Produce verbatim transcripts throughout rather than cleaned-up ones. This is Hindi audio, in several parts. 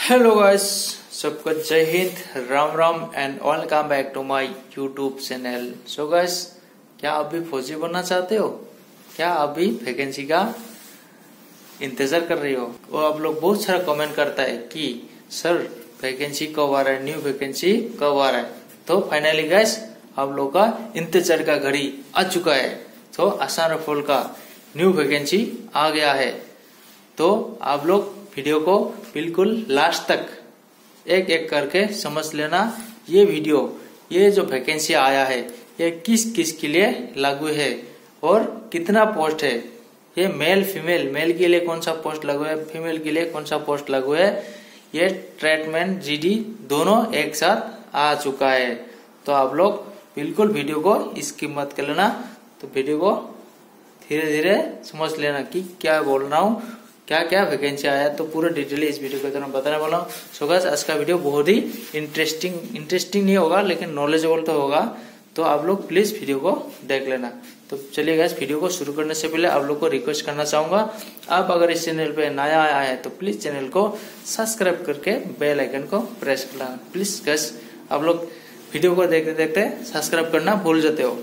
हेलो गाइस, सबको जय Hind, Ram Ram and welcome back to my YouTube channel. So guys, क्या आप भी फौजी बनना चाहते हो? क्या आप भी वैकेंसी का इंतजार कर रही हो? वो आप लोग बहुत सारा कमेंट करता है कि सर वैकेंसी कब आ रहा है, न्यू वैकेंसी कब आ रहा है। तो फाइनली गाइस, आप लोग का इंतजार का घड़ी आ चुका है। तो आसान रफल का न्यू वैकेंसी आ गया है। तो आप लोग वीडियो को बिल्कुल लास्ट तक एक एक करके समझ लेना। ये वीडियो, ये जो वैकेंसी आया है, ये किस किस के लिए लागू है और कितना पोस्ट है। ये मेल फीमेल, मेल के लिए कौन सा पोस्ट लागू है, फीमेल के लिए कौन सा पोस्ट लागू है। ये ट्रीटमेंट जीडी दोनों एक साथ आ चुका है। तो आप लोग बिल्कुल वीडियो को स्किप मत कर लेना। तो वीडियो को धीरे धीरे समझ लेना कि क्या बोल रहा हूँ, क्या क्या वैकेंसी आया। तो पूरा डिटेल इस वीडियो के तरह बताने वाला हूँ। सो गाइस, आज का वीडियो बहुत ही इंटरेस्टिंग इंटरेस्टिंग नहीं होगा, लेकिन नॉलेजेबल तो होगा। तो आप लोग प्लीज वीडियो को देख लेना। तो चलिए गाइस, वीडियो को शुरू करने से पहले आप लोग को रिक्वेस्ट करना चाहूंगा, आप अगर इस चैनल पे नया आया है तो प्लीज चैनल को सब्सक्राइब करके बेल आइकन को प्रेस करना। प्लीज गाइस, आप लोग वीडियो को देखते देखते सब्सक्राइब करना भूल जाते हो,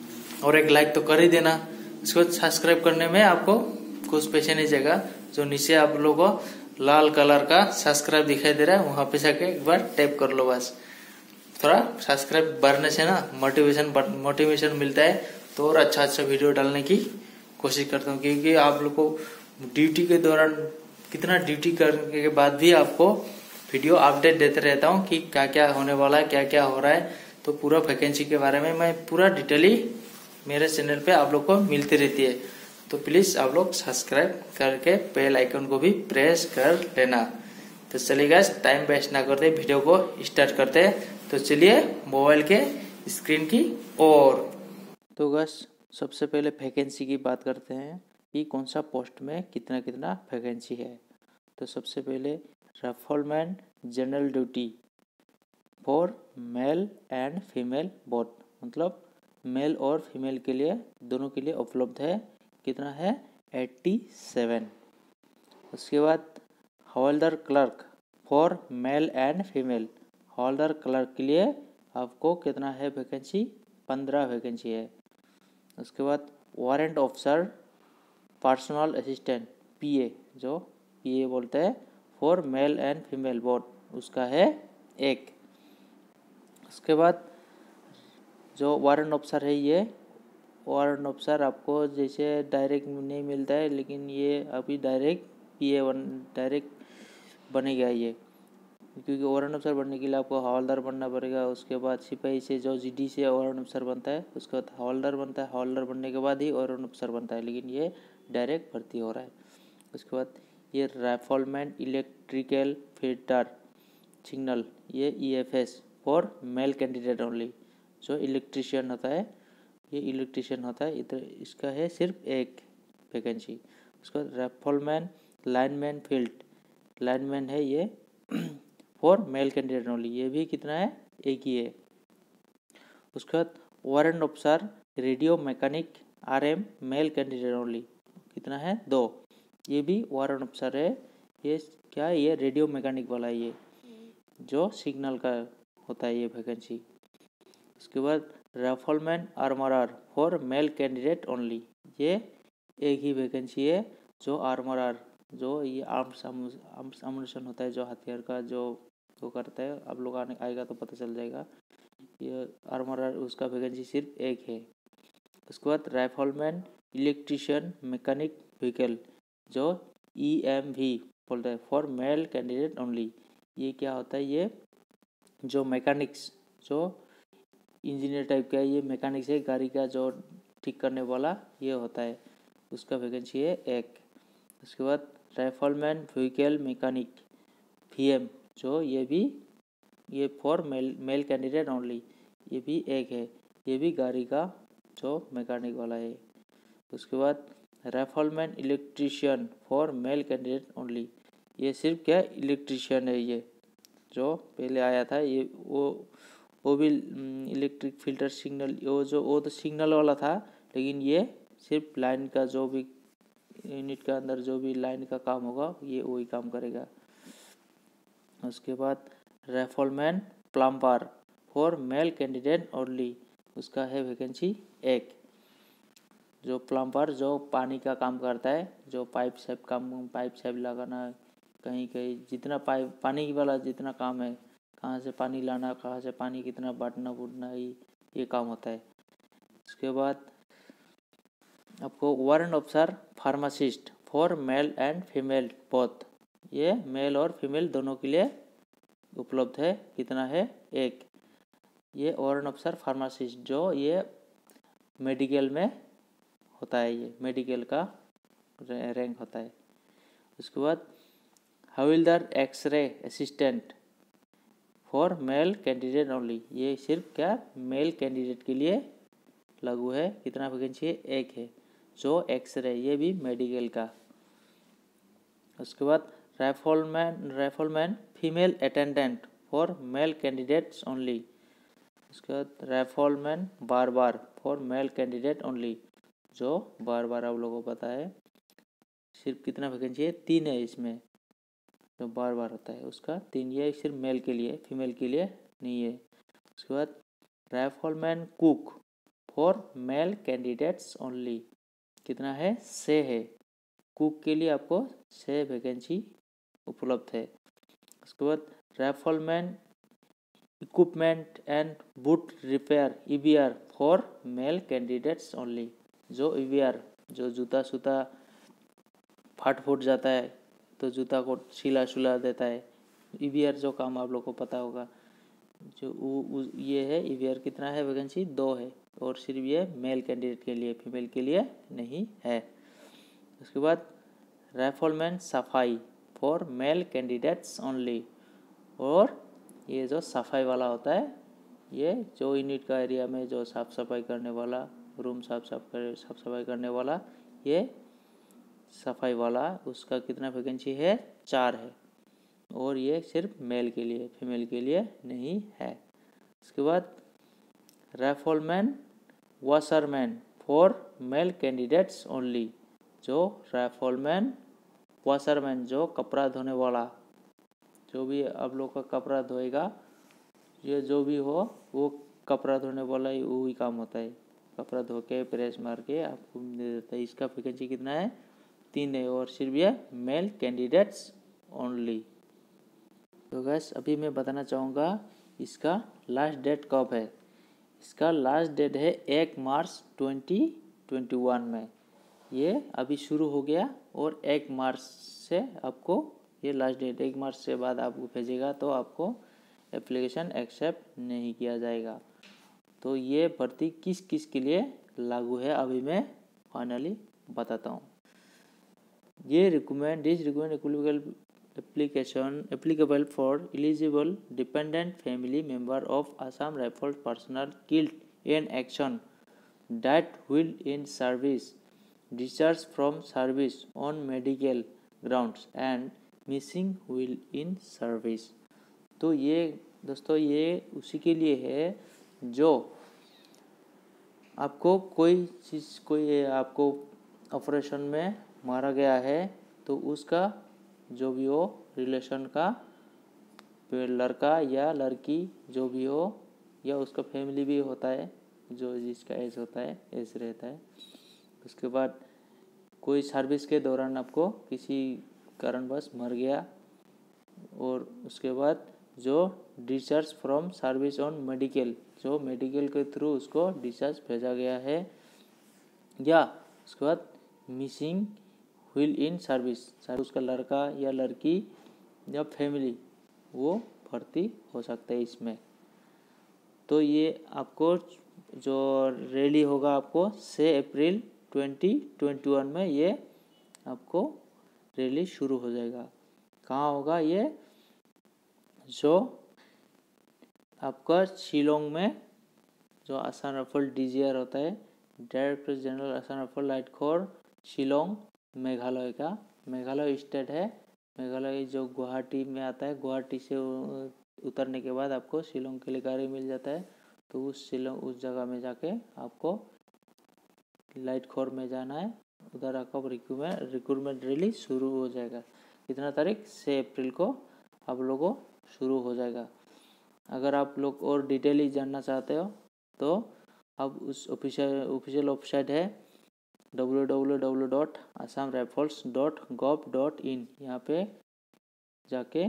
और एक लाइक तो कर ही देना। इसको सब्सक्राइब करने में आपको कुछ पैसे नहीं जाएगा। जो नीचे आप लोगों को लाल कलर का सब्सक्राइब दिखाई दे रहा है, वहां पे जाके एक बार टैप कर लो। बस थोड़ा सब्सक्राइब बढ़ने से ना मोटिवेशन मोटिवेशन मिलता है, तो और अच्छा अच्छा वीडियो डालने की कोशिश करता हूँ। क्योंकि आप लोग को ड्यूटी के दौरान कितना ड्यूटी करने के बाद भी आपको वीडियो अपडेट देते रहता हूँ कि क्या क्या होने वाला है, क्या क्या हो रहा है। तो पूरा वैकेंसी के बारे में मैं पूरा डिटेली मेरे चैनल पे आप लोग को मिलती रहती है। तो प्लीज आप लोग सब्सक्राइब करके बेल आइकन को भी प्रेस कर लेना। तो चलिए गाइस, टाइम वेस्ट ना करते वीडियो को स्टार्ट करते हैं। तो चलिए मोबाइल के स्क्रीन की ओर। तो गाइस, सबसे पहले वैकेंसी की बात करते हैं कि कौन सा पोस्ट में कितना कितना वैकेंसी है। तो सबसे पहले rifleman general duty for male and female both, मतलब मेल और फीमेल के लिए दोनों के लिए उपलब्ध है। कितना है? सत्तासी। उसके बाद हवलदार clerk for male and female, हवलदार क्लर्क के लिए आपको कितना है वैकेंसी? पंद्रह वैकेंसी है। उसके बाद warrant officer personal assistant PA, जो पीए बोलते हैं, for male and female both, उसका है एक। उसके बाद जो वारंट ऑफिसर है, ये वारंट ऑफिसर आपको जैसे डायरेक्ट नहीं मिलता है, लेकिन ये अभी डायरेक्ट पीए बन डायरेक्ट बनेगा ये। क्योंकि वारंट ऑफिसर बनने के लिए आपको हवलदार बनना पड़ेगा। उसके बाद सिपाही से, जो जीडी से वारंट ऑफिसर बनता है, उसके बाद हवलदार बनता है। हवलदार बनने के बाद ही वारंट ऑफिसर बनता है, लेकिन ये डायरेक्ट भर्ती हो रहा है। उसके बाद ये राइफलमैन इलेक्ट्रिकल फिल्टर सिग्नल, ये E F S for male candidate only, जो इलेक्ट्रीशियन होता है, ये इलेक्ट्रीशियन होता है, इधर इसका है सिर्फ एक वैकेंसी। उसके बाद राइफलमैन लाइनमैन फील्ड लाइनमैन है, ये फॉर मेल कैंडिडेट ओनली, ये भी कितना है? एक ही है। उसके बाद warrant officer radio mechanic R M male candidate only, कितना है? दो। ये भी वारंट ऑफिसर है। ये क्या है? ये रेडियो मैकेनिक वाला है, ये जो सिग्नल का होता है, ये वैकेंसी। उसके बाद rifleman armourer for male candidate only, ये एक ही वैकेंसी है। जो आर्मरर, जो ये आर्म्स अम्यूनिशन होता है, जो हथियार का जो वो करता है, आप लोग आने आएगा तो पता चल जाएगा। ये आर्मरर, उसका वैकेंसी सिर्फ एक है। उसके बाद राइफलमैन इलेक्ट्रीशियन मैकेनिक व्हीकल, जो ई एम वी बोलते हैं, फॉर मेल कैंडिडेट ओनली, ये क्या होता है? ये जो मैकेनिक्स, जो इंजीनियर टाइप का है, ये मैकेनिक्स है, गाड़ी का जो ठीक करने वाला ये होता है, उसका वैकेंसी है एक। उसके बाद rifleman vehicle mechanic V M, जो ये भी ये for male male candidate only, ये भी एक है, ये भी गाड़ी का जो मैकेनिक वाला है। उसके बाद rifleman electrician for male candidate only, ये सिर्फ क्या इलेक्ट्रीशियन है, ये जो पहले आया था, ये वो वो भी इलेक्ट्रिक फिल्टर सिग्नल, वो जो वो तो सिग्नल वाला था, लेकिन ये सिर्फ लाइन का, जो भी यूनिट का अंदर जो भी लाइन का काम होगा, ये वही काम करेगा। उसके बाद rifleman plumber for male candidate only, उसका है वैकेंसी एक। जो प्लम्बर जो पानी का काम करता है, जो पाइप सेप काम पाइप सेप लगाना, कहीं कहीं जितना पाइप पानी वाला जितना काम है, कहाँ से पानी लाना, कहाँ से पानी कितना बांटना बूटना, ये ये काम होता है। उसके बाद आपको warrant officer pharmacist for male and female both, ये मेल और फीमेल दोनों के लिए उपलब्ध है। कितना है? एक। ये वारंट ऑफिसर फार्मासिस्ट जो ये मेडिकल में होता है, ये मेडिकल का रैंक होता है। उसके बाद हविलदार x ray assistant for male candidate only, ये सिर्फ क्या मेल कैंडिडेट के लिए लागू है। कितना वैकेंसी है? एक है। जो एक्सरे, ये भी मेडिकल का। उसके बाद rifleman rifleman female attendant for male candidates only. उसके बाद rifleman barber for male candidate only, जो बार बार आप लोगों को पता है सिर्फ कितना वैकेंसी है? तीन है इसमें, जो बार बार होता है उसका तीन, ये सिर्फ मेल के लिए, फीमेल के लिए नहीं है। उसके बाद rifleman cook for male candidates only, कितना है? छः है। कुक के लिए आपको छः वैकेंसी उपलब्ध है। उसके बाद rifleman equipment and boot repair E B R for male candidates only, जो ई बी आर जो जूता सूता फाट फूट जाता है तो जूता को सिला सुला देता है, ई बी आर जो काम आप लोग को पता होगा, जो उ, उ, ये है ई बी आर। कितना है वैकेंसी? दो है, और सिर्फ ये मेल कैंडिडेट के लिए, फीमेल के लिए नहीं है। उसके बाद राइफलमैन सफाई फॉर मेल कैंडिडेट्स ओनली, और ये जो सफाई वाला होता है, ये जो यूनिट का एरिया में जो साफ सफाई करने वाला, रूम साफ साफ कर साफ सफाई करने वाला, ये सफाई वाला, उसका कितना वैकेंसी है? चार है, और ये सिर्फ मेल के लिए, फीमेल के लिए नहीं है। उसके बाद rifleman washerman for male candidates only, जो राइफलमैन वॉशरमैन जो कपड़ा धोने वाला, जो भी आप लोग का कपड़ा धोएगा, ये जो भी हो वो कपड़ा धोने वाला ही वही काम होता है, कपड़ा धो के प्रेस मार के आपको दे देता है। इसका वैकेंसी कितना है? तीन है, और सिर्फ ये मेल कैंडिडेट्स ओनली। तो गैस अभी मैं बताना चाहूँगा इसका लास्ट डेट कब है। इसका लास्ट डेट है एक मार्च ट्वेंटी ट्वेंटी वन में, ये अभी शुरू हो गया, और एक मार्च से आपको ये लास्ट डेट, एक मार्च से बाद आपको भेजेगा तो आपको एप्लीकेशन एक्सेप्ट नहीं किया जाएगा। तो ये भर्ती किस किस के लिए लागू है अभी मैं फाइनली बताता हूँ। ये recommend is recommend application applicable for eligible dependent family member of Assam Rifles personnel killed in action that will in service, discharge from service on medical grounds and missing while in service. तो ये दोस्तों ये उसी के लिए है जो आपको कोई चीज़, कोई आपको ऑपरेशन में मारा गया है तो उसका जो भी हो रिलेशन का लड़का या लड़की जो भी हो, या उसका फैमिली भी होता है, जो जिसका एज होता है, एज रहता है। उसके बाद कोई सर्विस के दौरान आपको किसी कारणवश मर गया, और उसके बाद जो discharge from service on medical, जो मेडिकल के थ्रू उसको डिस्चार्ज भेजा गया है, या उसके बाद मिसिंग व्हील इन सर्विस, उसका लड़का या लड़की या फैमिली वो भर्ती हो सकता है इसमें। तो ये आपको जो रैली होगा आपको छह अप्रैल ट्वेंटी ट्वेंटी वन में ये आपको रैली शुरू हो जाएगा। कहाँ होगा ये? जो आपका शिलोंग में, जो Assam Rifle D G R होता है, director general Assam Rifle Laitkor Shillong, Meghalaya का, मेघालय स्टेट है। मेघालय जो गुवाहाटी में आता है, गुवाहाटी से उतरने के बाद आपको शिलोंग के लिए गाड़ी मिल जाता है, तो उस शिलोंग उस जगह में जाके आपको लाइट कोर में जाना है, उधर आपको रिक्रूटमेंट रिक्रूटमेंट रैली शुरू हो जाएगा। कितना तारीख? छः अप्रैल को आप लोगों को शुरू हो जाएगा। अगर आप लोग और डिटेली जानना चाहते हो तो अब उस ऑफिशियल ऑफिशियल वेबसाइट है W W W dot Assam Rifles dot gov dot in, यहाँ पे जाके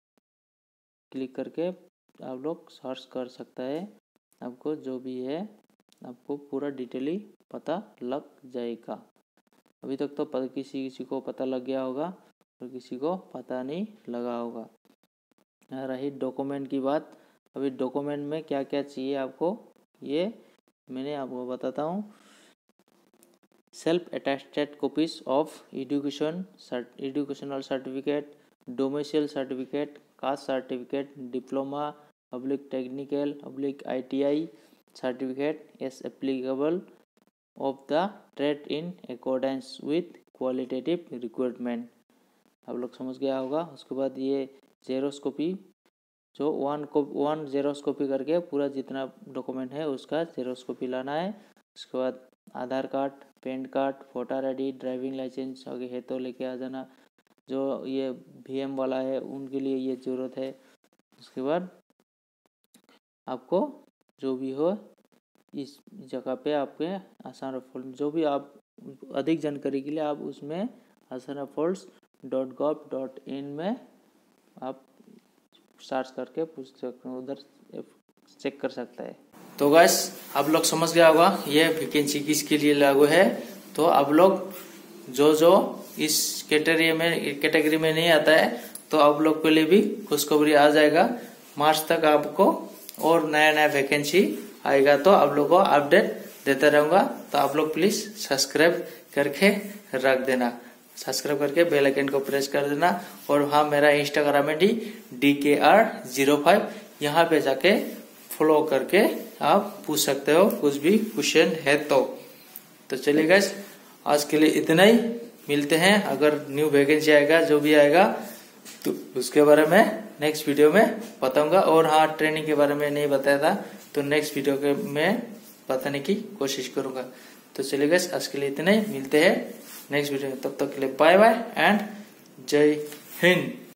क्लिक करके आप लोग सर्च कर सकता है। आपको जो भी है आपको पूरा डिटेली पता लग जाएगा। अभी तक तो किसी किसी को पता लग गया होगा और किसी को पता नहीं लगा होगा। रही डॉक्यूमेंट की बात, अभी डॉक्यूमेंट में क्या क्या चाहिए आपको ये मैंने आपको बताता हूँ। Self attested copies of education educational certificate, domicile certificate, caste certificate, diploma, public technical, public ITI certificate as applicable of the trade in accordance with qualitative requirement. आप लोग समझ गया होगा। उसके बाद ये जेरोक्स कॉपी, जो वन को वन जेरोक्स कॉपी करके पूरा जितना डॉक्यूमेंट है उसका जेरोक्स कॉपी लाना है। उसके बाद Aadhaar card, PAN card, voter I D, driving licence आगे है तो लेके आ जाना। जो ये वीएम वाला है उनके लिए ये ज़रूरत है। उसके बाद आपको जो भी हो इस जगह पे आपके असम राइफल्स, जो भी आप अधिक जानकारी के लिए आप उसमें Assam Rifles dot gov dot in में आप सर्च करके पूछ सकते हैं, उधर चेक कर सकता है। तो गाइस आप लोग समझ गया होगा ये वैकेंसी किसके लिए लागू है। तो आप लोग जो जो इस कैटेगरी में कैटेगरी में नहीं आता है तो आप लोग के लिए भी खुशखबरी आ जाएगा। मार्च तक आपको और नया नया वैकेंसी आएगा तो आप लोग को अपडेट देता रहूंगा। तो आप लोग प्लीज सब्सक्राइब करके रख देना, सब्सक्राइब करके बेल आइकन को प्रेस कर देना। और हाँ मेरा इंस्टाग्राम है D D K R zero five, यहाँ पे जाके फॉलो करके आप पूछ सकते हो कुछ भी क्वेश्चन है तो। तो चलिए गाइस आज के लिए इतना ही, मिलते हैं। अगर न्यू वैकेंसी आएगा जो भी आएगा तो उसके बारे में नेक्स्ट वीडियो में बताऊंगा। और हाँ ट्रेनिंग के बारे में नहीं बताया था तो नेक्स्ट वीडियो के में बताने की कोशिश करूंगा। तो चलिए गाइस आज के लिए इतना ही, मिलते हैं नेक्स्ट वीडियो में। तब तक के लिए बाय बाय एंड जय हिंद।